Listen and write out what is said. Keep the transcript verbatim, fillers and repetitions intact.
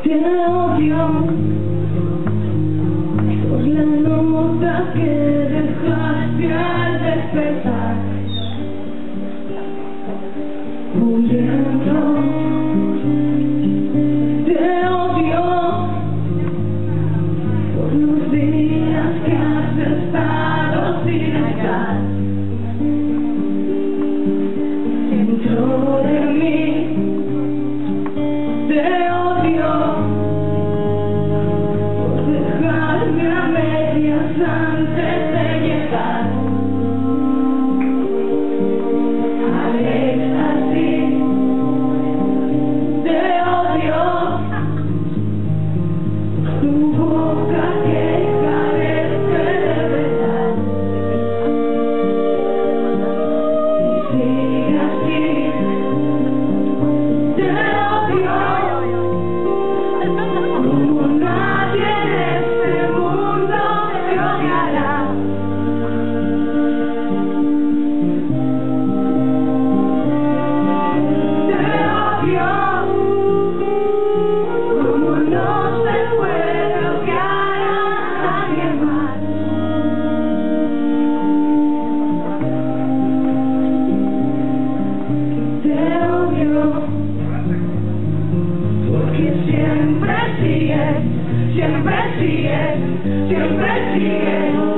Te odio por la nota que dejaste al despertar, muriendo. Te odio por los días que has estado sin estar dentro de mí. Te odio por dejarme a medias antes de llegar al éxtasis. Te odio por tu boca que carece de verdad. Y sigue así. Te odio como nadie en este mundo te odiará. Te odio como no se puede odiar a nadie más. Te odio porque siempre sigues, siempre sigues, siempre sigues.